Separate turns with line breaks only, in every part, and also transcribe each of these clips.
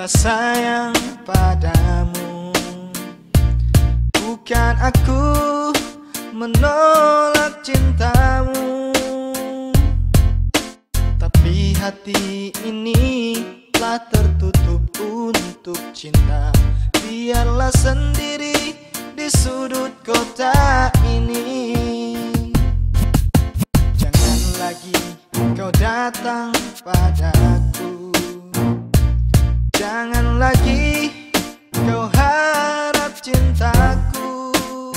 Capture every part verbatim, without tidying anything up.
tak sayang padamu. Bukan aku menolak cintamu, tapi hati ini telah tertutup untuk cinta. Biarlah sendiri di sudut kota ini. Jangan lagi kau datang padaku, jangan lagi kau harap cintaku.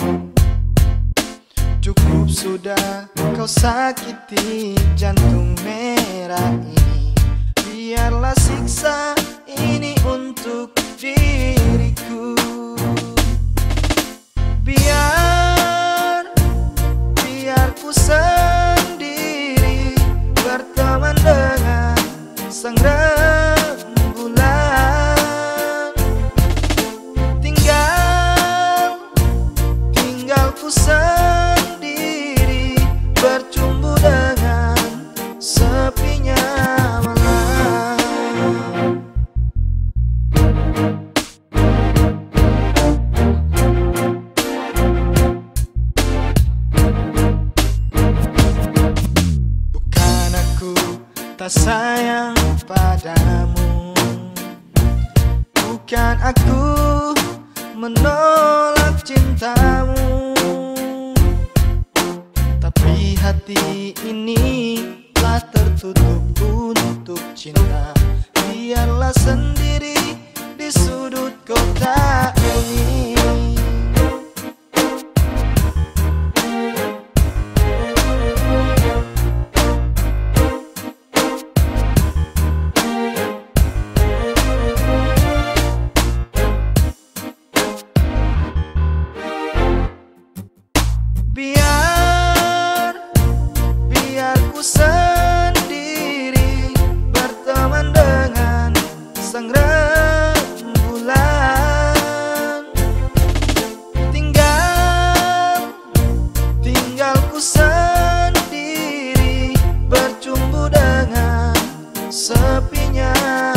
Cukup sudah kau sakiti jantung merah ini. Biarlah siksa ini untuk diriku. Biar, biar ku sendiri berteman dengan sang rembulan. Tinggal, tinggal ku sendiri bercumbu dengan sepinya malam. Bukan aku tak sayang padamu, bukan aku menolak cintamu, tapi hati ini telah tertutup untuk cinta. Biarlah sendiri di sudut kota ini. Biar, biar ku sendiri berteman dengan sang rembulan. Tinggal, tinggal ku sendiri bercumbu dengan sepinya